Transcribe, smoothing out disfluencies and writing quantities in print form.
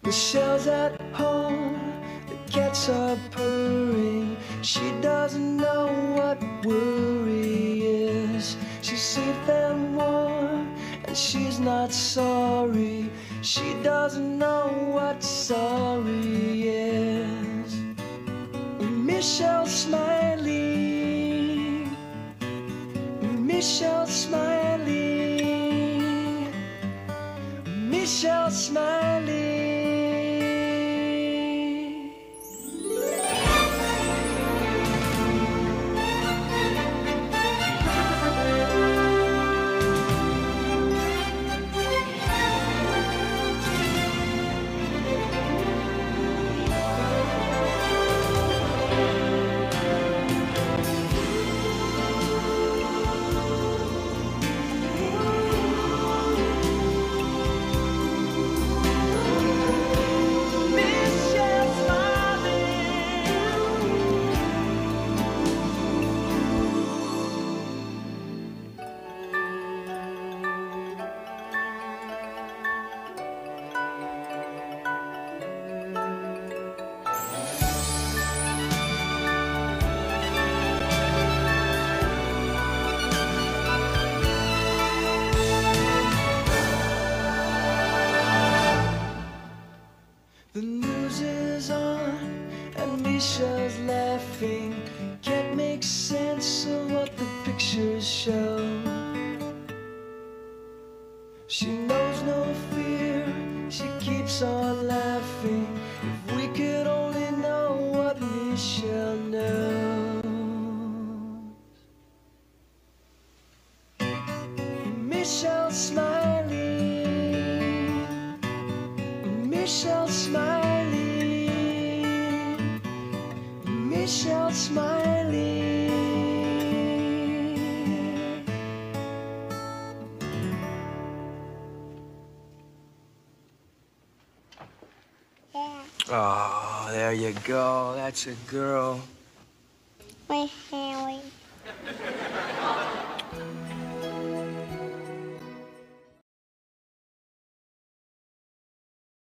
Michelle's at home, the cats are purring. She doesn't know what worry is. She's safe and warm, and she's not sorry. She doesn't know what sorry is. Michelle's smiling, Michelle's smiling, Michelle's smiling. The news is on and Michelle's laughing. Can't make sense of what the pictures show. She knows no fear, she keeps on laughing. If we could only know what Michelle knows. Michelle's smiling, Michelle's smiling, Michelle's smiling. Oh, there you go. That's a girl. Where's Harry?